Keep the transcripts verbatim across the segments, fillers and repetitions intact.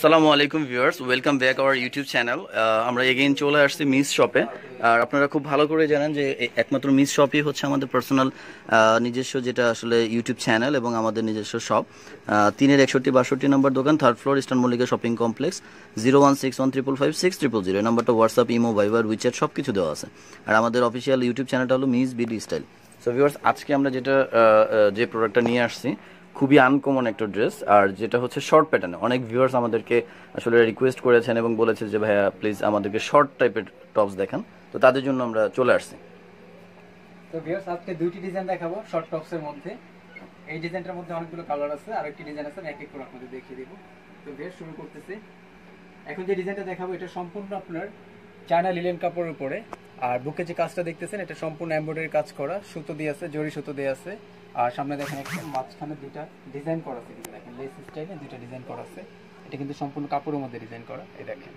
আসসালামু আলাইকুম viewers, welcome back our YouTube channel. আমরা এগেইন চলে আসছি মিস শপে। আর আপনারা খুব ভালো করে জানেন যে একমাত্র মিস শপই হচ্ছে আমাদের পার্সোনাল নিজস্ব যেটা আসলে ইউটিউব চ্যানেল এবং আমাদের নিজস্ব শপ। তিনের একষট্টি বাষট্টি নম্বর দোকান, third floor, eastern Mallika shopping complex. Zero one six one triple five six triple zero এই নাম্বারটা হোয়াটসঅ্যাপ, ইমো, ভাইবার, উইচ্যাট সব কিছু দেওয়া আছে। আর আমাদের অফিসিয়াল ইউটিউব চ্যানেলটা হলো Miss BD style. So viewers, আজকে আমরা যেটা যে প্রোডাক্টটা নিয়ে আসছি খুবই আনকমন একটা ড্রেস, আর যেটা হচ্ছে শর্ট প্যাটার্নে। অনেক ভিউয়ার্স আমাদেরকে আসলে রিকোয়েস্ট করেছেন এবং বলেছে যে ভাইয়া প্লিজ আমাদেরকে শর্ট টাইপের টপস দেখান, তো তাদের জন্য আমরা চলে আসছি। তো ভিউয়ার্স, আজকে দুইটি ডিজাইন দেখাবো শর্ট টপসের মধ্যে। এই ডিজাইনটার মধ্যে অনেকগুলো কালার আছে, আর একটি ডিজাইন আছে, আমি এক এক করে আপনাদের দেখিয়ে দেব। তো ভিউয়ার্স, শুরু করতেছি। এখন যে ডিজাইনটা দেখাবো এটা সম্পূর্ণ আপনার চায়না লিলেন কাপড়ের উপরে। আর বুকে যে কাজটা দেখতেছেন এটা সম্পূর্ণ এমব্রয়ডারি কাজ করা, সুতো দিয়ে আছে, জরি সুতো দিয়ে আছে। আর সামনে দেখেন একটা মাঝখানে দুইটা ডিজাইন করা আছে, কিন্তু দেখেন লেস স্টাইলে দুইটা ডিজাইন করা আছে। এটা কিন্তু সম্পূর্ণ কাপড়ের মধ্যে ডিজাইন করা, এই দেখেন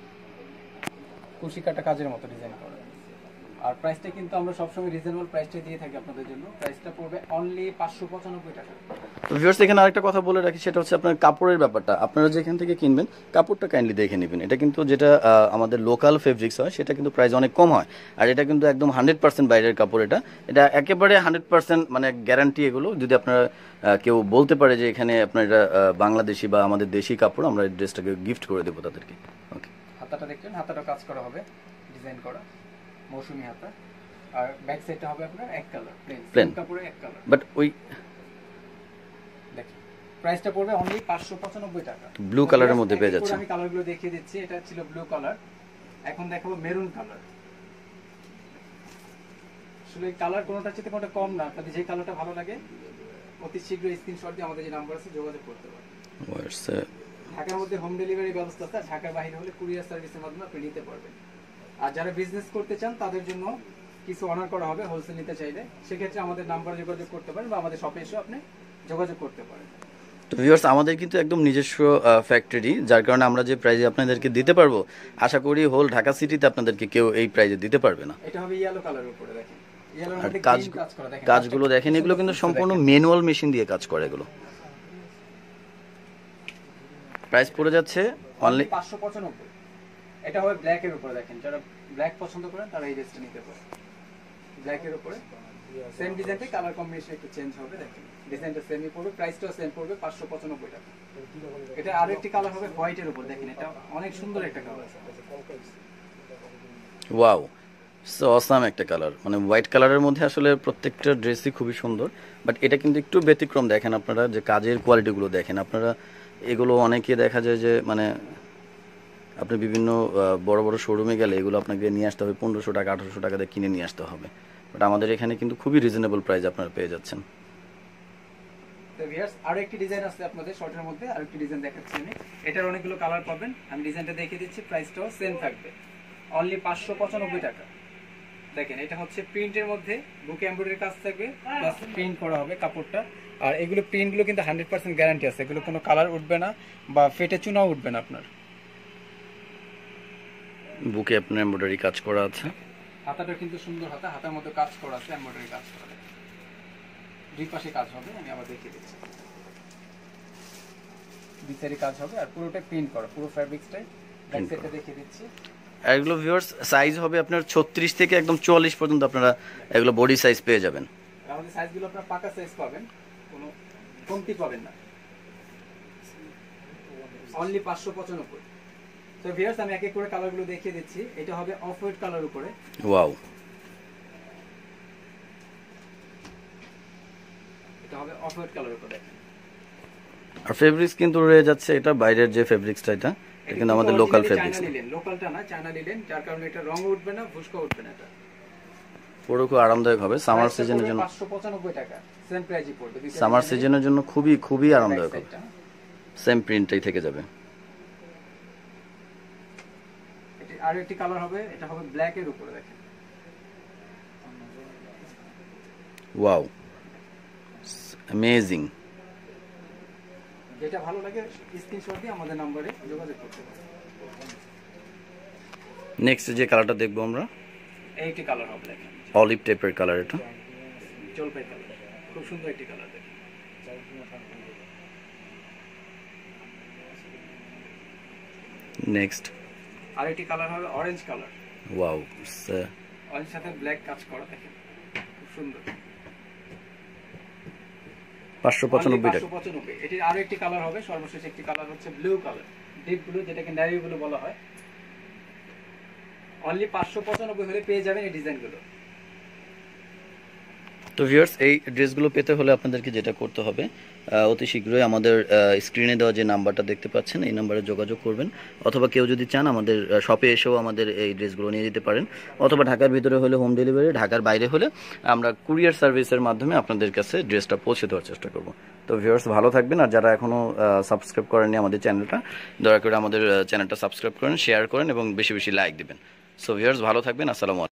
কুশি কাটা কাজের মতো ডিজাইন করা। আর প্রাইসটা কিন্তু আমরা সবসময় রিজনেবল প্রাইসটা দিয়ে থাকি আপনাদের জন্য। প্রাইসটা পড়বে অনলি পাঁচশো পঁচানব্বই টাকা। তো ভিউয়ার্স, এখানে আরেকটা কথা বলে রাখি, সেটা হচ্ছে আপনার কাপড়ের ব্যাপারটা। আপনারা যেখান থেকে কিনবেন কাপড়টা কাইন্ডলি দেখে নেবেন। এটা কিন্তু যেটা আমাদের লোকাল ফেব্রিক্স হয় সেটা কিন্তু প্রাইস অনেক কম হয়, আর এটা কিন্তু একদম হান্ড্রেড পার্সেন্ট বাইরের কাপড়। এটা এটা একেবারে হান্ড্রেড পার্সেন্ট মানে গ্যারান্টি। এগুলো যদি আপনারা কেউ বলতে পারে যে এখানে আপনার এটা বাংলাদেশি বা আমাদের দেশি কাপড়, আমরা এই ড্রেসটাকে গিফট করে দেবো তাদেরকে। ওকে, হাতাটা দেখছেন, হাতাটা কাজ করা হবে, ডিজাইন করা মৌসুমি হাতা। আর ব্যাক সাইডটা হবে আপনার এক কালার, প্লেন প্লেন কাপড়ে এক কালার। বাট ওই দেখেন প্রাইসটা পড়বে অনলি পাঁচশো পঁচানব্বই টাকা। ব্লু কালারের মধ্যে পেয়ে যাচ্ছে। আমি কালারগুলো দেখিয়ে দিচ্ছি। এটা ছিল ব্লু কালার, এখন দেখাবো মেরুন কালার। আসলে কালার কোনোটা চেয়ে কোনোটা কম না, আপনাদের যে কালারটা ভালো লাগে অতি শীঘ্র স্ক্রিনশট দিয়ে আমাদের যে নাম্বার আছে যোগাযোগ করতে পারেন। হোয়াটসঅ্যাপ ঢাকার মধ্যে হোম ডেলিভারি ব্যবস্থা আছে, ঢাকার বাইরে হলে কুরিয়ার সার্ভিসের মাধ্যমে আপনি নিতে পারবেন। আর যারা বিজনেস করতে চান তাদের জন্য কিছু অনার করা হবে হোলসেল নিতে চাইলে, সেক্ষেত্রে আমাদের নাম্বার যোগাযোগ করতে পারেন বা আমাদের শপে এসে আপনি যোগাযোগ করতে পারেন। তো ভিউয়ার্স, আমাদের কিন্তু একদম নিজস্ব ফ্যাক্টরি, যার কারণে আমরা যে প্রাইজে আপনাদেরকে দিতে পারবো আশা করি হোল ঢাকা সিটিতে আপনাদেরকে কেউ এই প্রাইজে দিতে পারবে না। এটা হবে ইয়েলো কালারের উপরে, দেখেন ইয়েলোর মধ্যে কাজ কাজ করা, দেখেন কাজগুলো দেখেন, এগুলো কিন্তু সম্পূর্ণ ম্যানুয়াল মেশিন দিয়ে কাজ করে এগুলো। প্রাইস পড়ে যাচ্ছে অনলি পাঁচশো পঁচানব্বই। এটা হবে ব্ল্যাক এর উপরে, দেখেন যারা ব্ল্যাক পছন্দ করেন তারা এই ড্রেসটা নিতে পারেন। ব্ল্যাক এর উপরে সেম ডিজাইনটা, কালার কম্বিনেশন একটু চেঞ্জ হবে, দেখেন ডিজাইনটা সেমই পড়বে, প্রাইসটাও সেম পড়বে পাঁচশো পঁচানব্বই টাকা। এটা আরো একটি কালার হবে হোয়াইট এর উপর, দেখেন এটা অনেক সুন্দর একটা কালার। ওয়াও, সো অসাম একটা কালার। মানে হোয়াইট কালারের মধ্যে আসলে প্রত্যেকটা ড্রেসই খুবই সুন্দর, বাট এটা কিন্তু একটু ব্যতিক্রম। দেখেন আপনারা যে কাজের কোয়ালিটিগুলো দেখেন আপনারা, এগুলো অনেকে দেখা যায় যে মানে আপনি বিভিন্ন বড় বড় শোরুমে গেলে এগুলো আপনাকে নিয়ে আসতে হবে পনেরোশো টাকা আঠারোশো টাকা দিয়ে কিনে নিয়ে আসতে হবে, বাট আমাদের এখানে কিন্তু খুবই রিজনেবল প্রাইস আপনারা পেয়ে যাচ্ছেন। তো ভিউয়ার্স, আরো একটি ডিজাইন আছে আপনাদের শর্টের মধ্যে, আরো একটি ডিজাইন দেখাচ্ছি আমি। এটার অনেকগুলো কালার পাবেন, আমি ডিজাইনটা দেখিয়ে দিচ্ছি। প্রাইসটাও সেম থাকবে অনলি পাঁচশো পঁচানব্বই টাকা। দেখেন এটা হচ্ছে প্রিন্টের মধ্যে, বুকে এমব্রয়ডারি কাজ থাকবে প্লাস প্রিন্ট করা হবে কাপড়টা। আর এগুলো প্রিন্টগুলো কিন্তু হান্ড্রেড পার্সেন্ট গ্যারান্টি আছে, এগুলো কোনো কালার উঠবে না বা ফেটে চুনাও উঠবে না আপনার। বুকে আপনার এমব্রয়ডারি কাজ করা আছে, হাতাটা কিন্তু সুন্দর হাতা, হাতার মধ্যে কাজ করা আছে, এমব্রয়ডারি কাজ করা, দুই পাশে কাজ হবে, আমি আবার দেখিয়ে দিচ্ছি। দুই সাইডে কাজ হবে আর পুরোটা প্রিন্ট করা, পুরো ফ্যাব্রিক্সটাই। ব্যাক সাইডটা দেখিয়ে দিচ্ছি। এগুলো ভিউয়ার্স সাইজ হবে আপনার ছত্রিশ থেকে একদম চুয়াল্লিশ পর্যন্ত আপনারা এগুলো বডি সাইজ পেয়ে যাবেন। আমাদের সাইজগুলো আপনারা পাকা সাইজ পাবেন, কোনো কমতি পাবেন না। অনলি পাঁচশো পঁচানব্বই। তো ভিউয়ার্স, আমি এক এক করে কালারগুলো দেখিয়ে দিচ্ছি। এটা হবে অফ হোয়াইট কালার উপরে। ওয়াও, এটা হবে অফ হোয়াইট কালার উপরে, দেখেন। আর ফেব্রিক্স কিন্তু রয়ে যাচ্ছে, এটা বাইরের যে ফেব্রিক্সটা এটা এটা কিন্তু আমাদের লোকাল ফেব্রিক্স, লোকালটা না, চায়না লিলেন, যার কারণে এটা রং উঠবে না, ফুসকা উঠবে না। এটা পুরো খুব আরামদায়ক হবে সামার সিজনের জন্য। পাঁচশো পঁচানব্বই টাকা সেম প্রাইসই পড়বে। সামার সিজনের জন্য খুবই খুবই আরামদায়ক হবে, সেম প্রিন্টটাই থেকে যাবে। এটা আরো একটি কালার হবে, এটা হবে ব্ল্যাক এর উপরে, দেখেন। Wow, amazing. যেটা ভালো লাগে স্ক্রিনশট দিয়ে আমাদের নম্বরে যোগাযোগ করতে পারেন। নেক্সট যে কালারটা দেখবো আমরা, এইটি কালার হবে, দেখেন অলিভ টাইপের কালার। এটা জলপাই কালার, খুব সুন্দর একটি কালার, দেখেন। নেক্সট আরেকটি কালার হবে অরেঞ্জ কালার। ওয়াও, অরেঞ্জ সাথে ব্ল্যাক কাজ করা, দেখেন খুব সুন্দর। পাঁচশো পঁচানব্বই টাকা। পাঁচশো পঁচানব্বই। এটির আরো একটি কালার হবে, সর্বশেষ একটি কালার হচ্ছে ব্লু কালার, ডিপ ব্লু, যেটাকে নেভি ব্লু বলা হয়। অনলি পাঁচশো পঁচানব্বই হলে পেয়ে যাবেন এই ডিজাইনগুলো। তো ভিউয়ার্স, এই ড্রেসগুলো পেতে হলে আপনাদেরকে যেটা করতে হবে, অতি শীঘ্রই আমাদের স্ক্রিনে দেওয়া যে নাম্বারটা দেখতে পাচ্ছেন এই নাম্বারে যোগাযোগ করবেন, অথবা কেউ যদি চান আমাদের শপে এসেও আমাদের এই ড্রেসগুলো নিয়ে যেতে পারেন, অথবা ঢাকার ভিতরে হলে হোম ডেলিভারি, ঢাকার বাইরে হলে আমরা কুরিয়ার সার্ভিসের মাধ্যমে আপনাদের কাছে ড্রেসটা পৌঁছে দেওয়ার চেষ্টা করব। তো ভিউয়ার্স, ভালো থাকবেন, আর যারা এখনও সাবস্ক্রাইব করেননি আমাদের চ্যানেলটা, দয়া করে আমাদের চ্যানেলটা সাবস্ক্রাইব করেন, শেয়ার করেন এবং বেশি বেশি লাইক দিবেন। সো ভিউয়ার্স, ভালো থাকবেন, আসসালামু আলাইকুম।